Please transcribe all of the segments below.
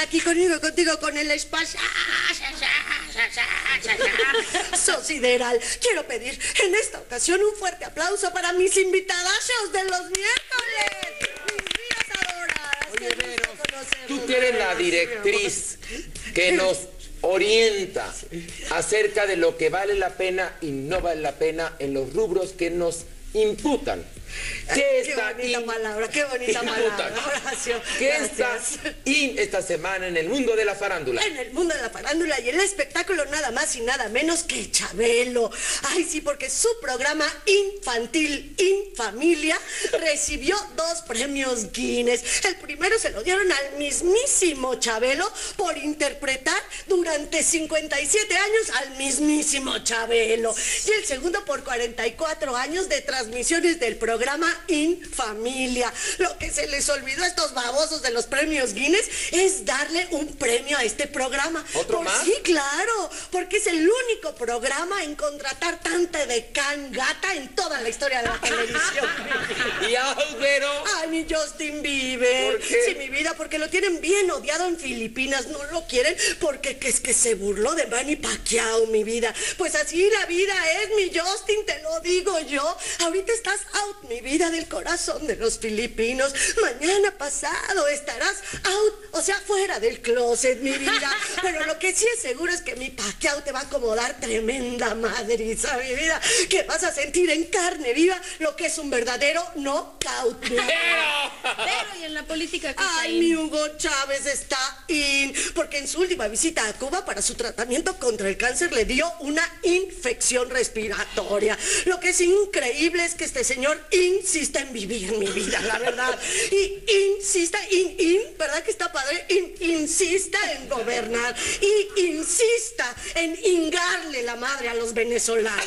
aquí contigo, con el espacio sideral. Quiero pedir en esta ocasión un fuerte aplauso para mis invitadachos de los miércoles. Mis vidas adoradas. Oye, Vero, tú eres la directriz que nos orienta acerca de lo que vale la pena y no vale la pena en los rubros que nos imputan. Qué bonita palabra, Horacio. ¿Qué está esta semana en el mundo de la farándula? En el mundo de la farándula y el espectáculo nada más y nada menos que Chabelo. Ay, sí, porque su programa infantil Infamilia recibió 2 premios Guinness. El primero se lo dieron al mismísimo Chabelo por interpretar durante 57 años al mismísimo Chabelo. Y el segundo por 44 años de transmisiones del programa Infamilia. Lo que se les olvidó a estos babosos de los premios Guinness es darle un premio a este programa. ¿Otro más? Sí, claro, porque es el único programa en contratar tanta de gata en toda la historia de la televisión. ¿Y Vero? Ay, mi Justin Bieber. ¿Por qué? Sí, mi vida, porque lo tienen bien odiado en Filipinas. No lo quieren porque es que se burló de Manny Pacquiao, mi vida. Pues así la vida es, mi Justin, te lo digo yo. Ahorita estás out, mi vida, del corazón de los filipinos. Mañana pasado estarás out, o sea, fuera del closet, mi vida. Pero lo que sí es seguro es que mi Pacquiao te va a acomodar tremenda madriza, mi vida. Que vas a sentir en carne viva lo que es un verdadero knockout. Pero, ¿y en la política qué está Ay, mi Hugo Chávez está in, porque en su última visita a Cuba para su tratamiento contra el cáncer le dio una infección respiratoria. Lo que es increíble es que este señor insiste en vivir, mi vida, la verdad. Y insista, ¿verdad que está padre? Insista en gobernar y insista en hingarle la madre a los venezolanos.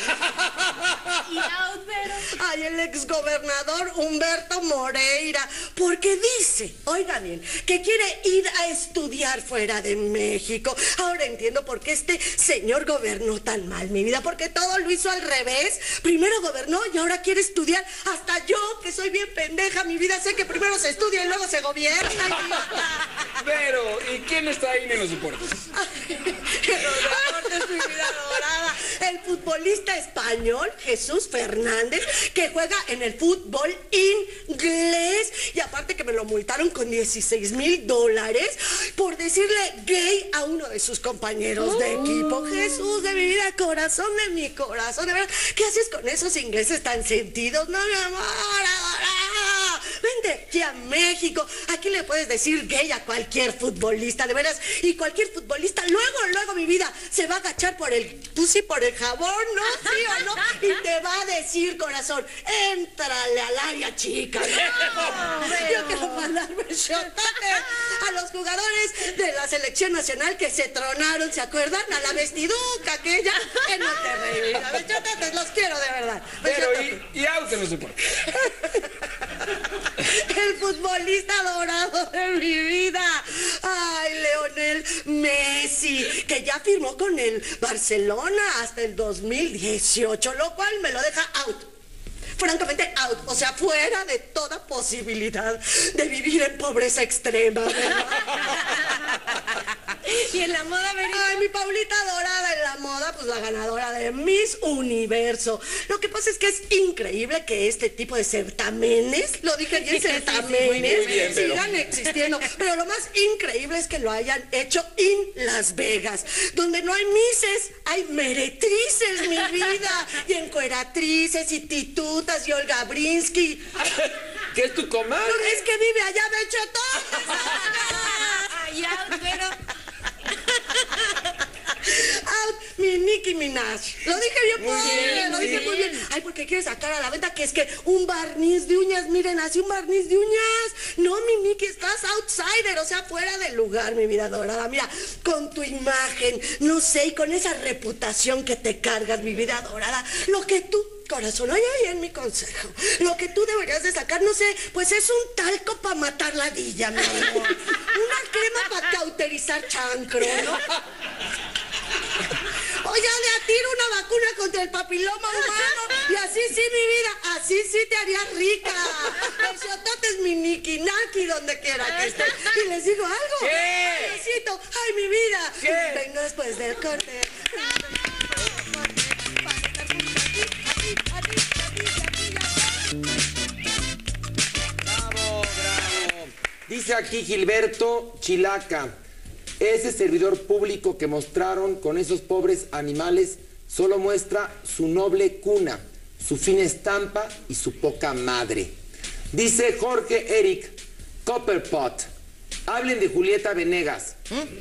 ¿Y Vero? Ay, el exgobernador Humberto Moreira, porque dice, oiga bien, que quiere ir a estudiar fuera de México. Ahora entiendo por qué este señor gobernó tan mal, mi vida, porque todo lo hizo al revés. Primero gobernó y ahora quiere estudiar. Hasta yo, que soy bien pendeja, mi vida, sé que primero se estudia y luego se gobierna. Pero, ¿y quién está ahí en los deportes? En los deportes, mi vida adorada. El futbolista español Jesús Fernández, que juega en el fútbol inglés. Y aparte que me lo multaron con $16,000 por decirle gay a uno de sus compañeros de equipo. Jesús de mi vida, corazón de mi corazón, de verdad, ¿qué haces con esos ingleses tan sentidos? No, mi amor, adorada. Vente aquí a México. Aquí le puedes decir gay a cualquier futbolista, de veras. Y cualquier futbolista, luego, mi vida, se va a agachar por el jabón, ¿no? ¿Sí o no? Y te va a decir, corazón, éntrale al área chica. No, yo quiero mandarme shotote a los jugadores de la selección nacional que se tronaron, ¿se acuerdan? A la vestiduca aquella en Monterrey. Shototes, los quiero de verdad. Pero, ¿y out en los deportes? El futbolista dorado de mi vida. Ay, Lionel Messi, que ya firmó con el Barcelona hasta el 2018, lo cual me lo deja out. Francamente, out, o sea, fuera de toda posibilidad de vivir en pobreza extrema, ¿verdad? ¿Y en la moda, Verito? Ay, mi Paulita dorada en la moda, pues la ganadora de Miss Universo. Lo que pasa es que es increíble que este tipo de certámenes, lo dije bien, certámenes, sigan existiendo. Pero lo más increíble es que lo hayan hecho en Las Vegas, donde no hay misses, hay meretrices, mi vida, y encueratrices, y titutas, y Olga Brinsky. ¿Qué es tu comadre? Es que vive allá, de hecho, todo. Ay, Vero. Out, mi Nicki Minaj. Lo dije bien, lo dije muy bien. Ay, porque quiere sacar a la venta que es que un barniz de uñas, miren, así un barniz de uñas. No, mi Nicki, estás outsider, o sea, fuera del lugar, mi vida dorada. Mira, con tu imagen, no sé, y con esa reputación que te cargas, mi vida dorada, lo que tú, corazón, oye bien mi consejo. Lo que tú deberías de sacar, no sé, pues es un talco para matar ladilla, mi amor. Una crema para cauterizar chancro, ¿no? O ya de a tiro una vacuna contra el papiloma humano. Y así sí, mi vida, Así sí te haría rica. El xotote es mi niki naki donde quiera que esté. Y les digo algo. ¿Qué? Besito. Ay, mi vida. ¿Qué? Vengo después del corte. Bravo, bravo. Dice aquí Gilberto Chilaca, ese servidor público que mostraron con esos pobres animales solo muestra su noble cuna, su fina estampa y su poca madre. Dice Jorge Eric Copperpot, hablen de Julieta Venegas.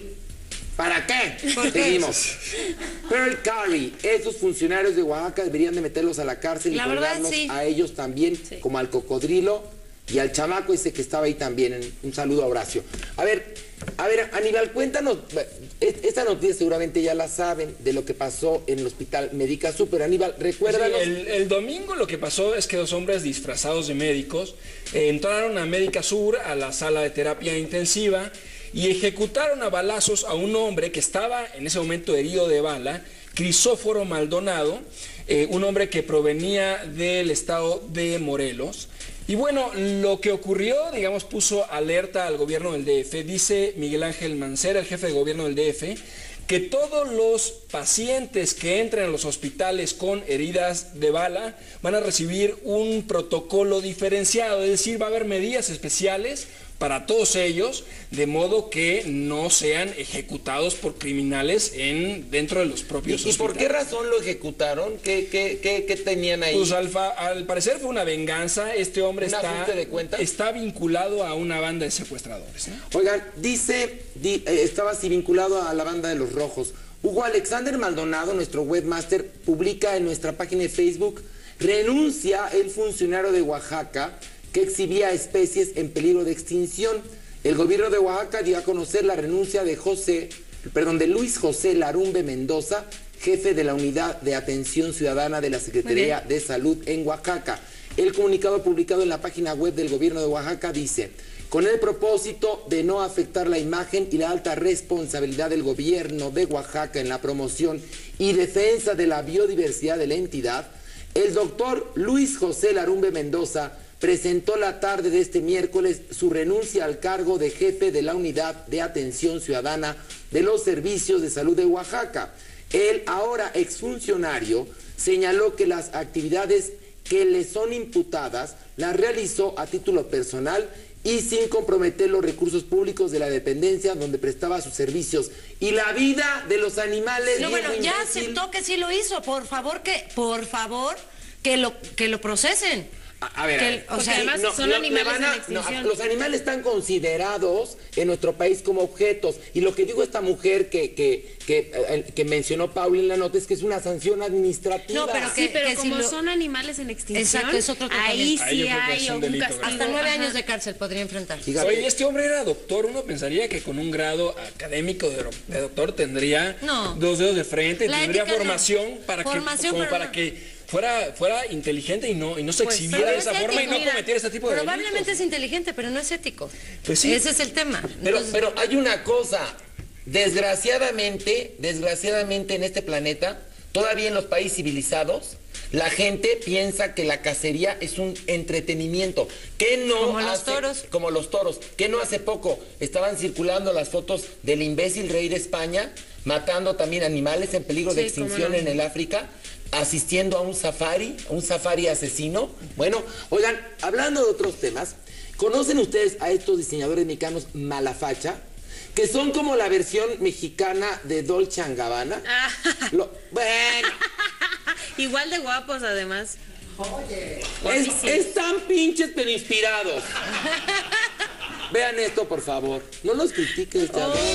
¿Para qué? Seguimos. Pearl Carey, esos funcionarios de Oaxaca deberían de meterlos a la cárcel y La verdad, colgarlos sí. a ellos también, como al cocodrilo y al chamaco ese que estaba ahí también. Un saludo a Horacio. A ver, Aníbal, cuéntanos, esta noticia seguramente ya la saben, de lo que pasó en el hospital Médica Super. Aníbal, recuérdanos. Sí, el domingo lo que pasó es que dos hombres disfrazados de médicos entraron a Médica Sur, a la sala de terapia intensiva, y ejecutaron a balazos a un hombre que estaba en ese momento herido de bala, Crisóforo Maldonado, un hombre que provenía del estado de Morelos. Y bueno, lo que ocurrió, digamos, puso alerta al gobierno del DF. Dice Miguel Ángel Mancera, el jefe de gobierno del DF, que todos los pacientes que entren a los hospitales con heridas de bala van a recibir un protocolo diferenciado, es decir, va a haber medidas especiales para todos ellos, de modo que no sean ejecutados por criminales dentro de los propios ¿Y hospitales. por qué razón lo ejecutaron? ¿Qué tenían ahí? Pues al parecer fue una venganza. Este hombre ¿Un ajuste de cuentas? está vinculado a una banda de secuestradores, ¿no? Oigan, estaba así vinculado a la banda de los Rojos. Hugo Alexander Maldonado, nuestro webmaster, publica en nuestra página de Facebook, renuncia el funcionario de Oaxaca que exhibía especies en peligro de extinción. El gobierno de Oaxaca dio a conocer la renuncia de Luis José Larumbe Mendoza, jefe de la Unidad de Atención Ciudadana de la Secretaría de Salud en Oaxaca. El comunicado publicado en la página web del gobierno de Oaxaca dice: con el propósito de no afectar la imagen y la alta responsabilidad del gobierno de Oaxaca en la promoción y defensa de la biodiversidad de la entidad, el doctor Luis José Larumbe Mendoza presentó la tarde de este miércoles su renuncia al cargo de jefe de la Unidad de Atención Ciudadana de los Servicios de Salud de Oaxaca. El ahora exfuncionario señaló que las actividades que le son imputadas las realizó a título personal y sin comprometer los recursos públicos de la dependencia donde prestaba sus servicios. Y la vida de los animales... No, bueno, viejo ya imbécil. aceptó que sí lo hizo. Por favor, que lo procesen. A ver, O sea, además son animales en extinción. los animales están considerados en nuestro país como objetos. Y lo que digo esta mujer que mencionó Paula en la nota es que es una sanción administrativa. No, pero Sí, pero que como si lo- son animales en extinción, Exacto, es otro ahí tratamiento. Ahí sí yo creo que hay es un un delito, castigo. hasta 9 Ajá. años de cárcel podría enfrentar. Fíjate. Oye, este hombre era doctor. Uno pensaría que con un grado académico de doctor tendría No. 2 dedos de frente, La tendría ética no. formación para Pero que fuera inteligente y no se exhibiera de es esa forma y ético, no cometiera ese tipo de Probablemente delitos. es inteligente, pero no es ético. Pues sí. Ese es el tema. Pero, Entonces, pero hay una cosa, desgraciadamente en este planeta, todavía en los países civilizados, la gente piensa que la cacería es un entretenimiento. Que no Como los toros. Como los toros. Que no hace poco estaban circulando las fotos del imbécil rey de España, matando también animales en peligro de Sí, cómo extinción no. en el África, asistiendo a un safari asesino. Bueno, oigan, hablando de otros temas, ¿conocen ustedes a estos diseñadores mexicanos Malafacha? Que son como la versión mexicana de Dolce & Gabbana. Bueno, Igual de guapos, además. están pinches pero inspirados. Vean esto, por favor. No los critiques, te adoran.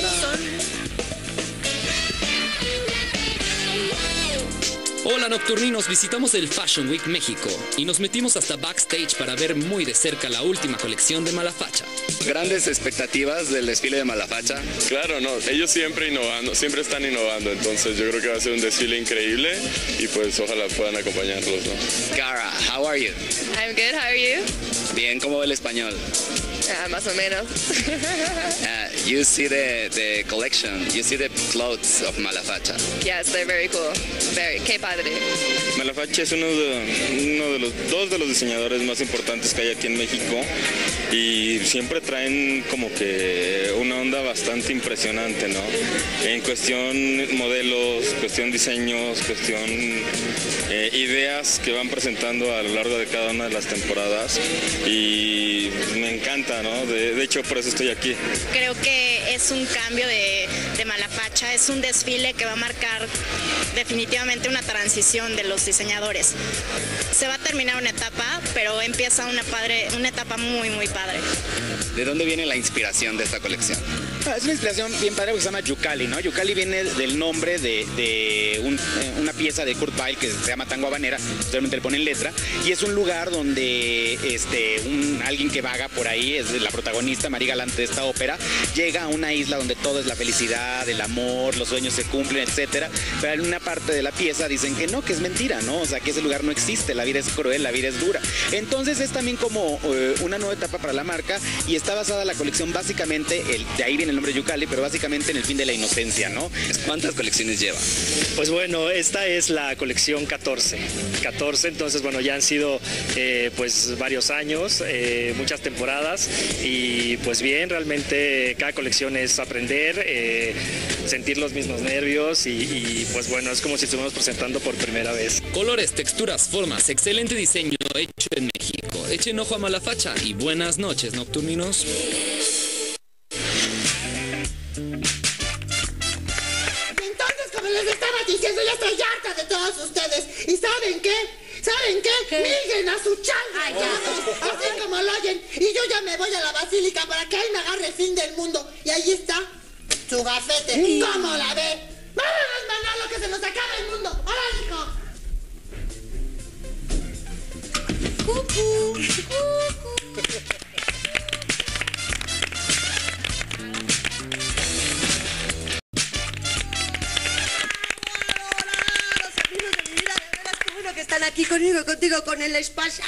Hola nocturninos, visitamos el Fashion Week México y nos metimos hasta backstage para ver muy de cerca la última colección de Malafacha. Grandes expectativas del desfile de Malafacha. Claro, no, ellos siempre innovando, siempre están innovando, entonces yo creo que va a ser un desfile increíble y pues ojalá puedan acompañarlos, ¿no? Cara, how are you? I'm good, how are you? Bien, ¿cómo va el español? Más o menos. You see the collection, you see the clothes of Malafacha. Yes, they're very cool. Qué padre. Malafacha es uno de los diseñadores más importantes que hay aquí en México y siempre traen como que una onda bastante impresionante, ¿no? En cuestión modelos, cuestión diseños, cuestión ideas que van presentando a lo largo de cada una de las temporadas y me encanta, ¿no? De hecho, por eso estoy aquí. Creo que es un cambio de Malafacha, es un desfile que va a marcar definitivamente una transición de los diseñadores. Se va a terminar una etapa, pero empieza una etapa muy, muy padre. ¿De dónde viene la inspiración de esta colección? Es una inspiración bien padre que se llama Yucali, ¿no? Yucali viene del nombre de una pieza de Kurt Weill que se llama Tango Habanera, realmente le ponen letra, y es un lugar donde alguien que vaga por ahí, es la protagonista, María Galante de esta ópera, llega a una isla donde todo es la felicidad, el amor, los sueños se cumplen, etcétera, pero en una parte de la pieza dicen que no, que es mentira, ¿no? O sea, que ese lugar no existe, la vida es cruel, la vida es dura. Entonces es también como una nueva etapa para la marca y está basada la colección básicamente, de ahí viene el nombre Yucali, pero básicamente en el fin de la inocencia, ¿no? ¿Cuántas colecciones lleva? Pues bueno, esta es la colección 14, entonces bueno, ya han sido pues varios años, muchas temporadas y pues bien, realmente cada colección es aprender, sentir los mismos nervios y pues bueno, es como si estuviéramos presentando por primera vez. Colores, texturas, formas, excelente diseño hecho en México. Echen ojo a Malafacha y buenas noches, nocturninos. Les estaba diciendo, ya estoy harta de todos ustedes. ¿Y saben qué? ¿Saben qué? Migren a su changa ya. Así como lo oyen. Y yo ya me voy a la basílica para que ahí me agarre el fin del mundo. Y ahí está su gafete. ¿Cómo la ve? ¡Vámonos, Manolo, que se nos acaba el mundo! ¡Hola, hijo! ¡Cucú! ¡Cucú! Están aquí contigo con el espacio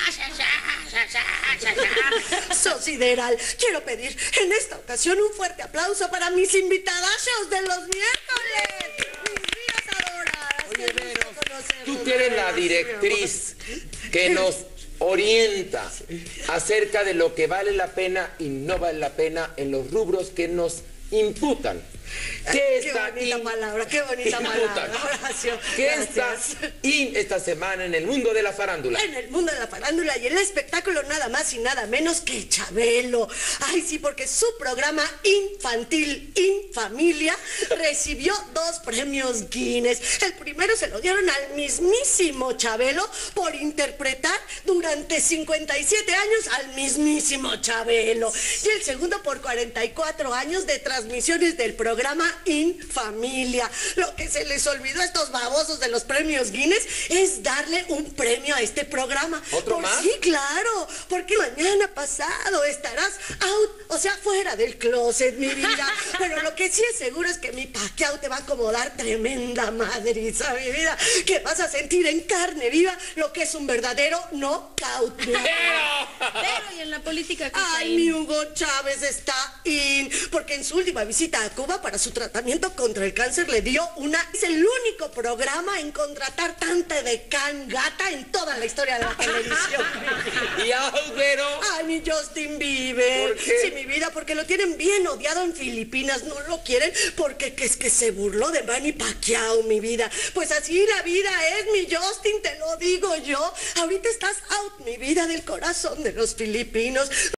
sideral. Quiero pedir en esta ocasión un fuerte aplauso para mis invitados de los miércoles. Mis vidas adoradas. Oye, Vero, tú que eres la directriz que nos orienta acerca de lo que vale la pena y no vale la pena en los rubros que nos imputan. Qué bonita palabra, qué bonita palabra, Horacio. ¿Qué está esta semana en el mundo de la farándula? En el mundo de la farándula y el espectáculo nada más y nada menos que Chabelo. Ay, sí, porque su programa infantil Infamilia recibió 2 premios Guinness. El primero se lo dieron al mismísimo Chabelo por interpretar durante 57 años al mismísimo Chabelo. Y el segundo por 44 años de transmisiones del programa Infamilia. Lo que se les olvidó a estos babosos de los premios Guinness es darle un premio a este programa. ¿Otro más? Sí, claro, porque mañana pasado estarás out, o sea, fuera del closet, mi vida. Pero lo que sí es seguro es que mi Pacquiao te va a acomodar tremenda madriza, mi vida, que vas a sentir en carne viva lo que es un verdadero knockout. Pero, ¿y en la política qué está Ay, mi Hugo Chávez está in, porque en su última visita a Cuba para su tratamiento contra el cáncer le dio es el único programa en contratar tanta de can gata en toda la historia de la televisión. ¿Y Audero? Ay, mi Justin Bieber. ¿Por qué? Sí, mi vida, porque lo tienen bien odiado en Filipinas. No lo quieren porque es que se burló de Manny Pacquiao, mi vida. Pues así la vida es, mi Justin, te lo digo yo. Ahorita estás out, mi vida, del corazón de los filipinos.